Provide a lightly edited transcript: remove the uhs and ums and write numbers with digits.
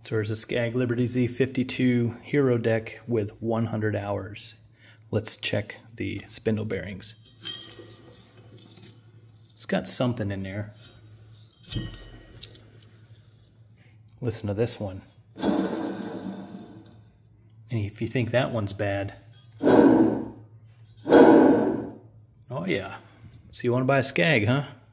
So there's a Scag Liberty Z52 Hero deck with 100 hours. Let's check the spindle bearings. It's got something in there. Listen to this one. And if you think that one's bad, oh yeah. So you want to buy a Scag, huh?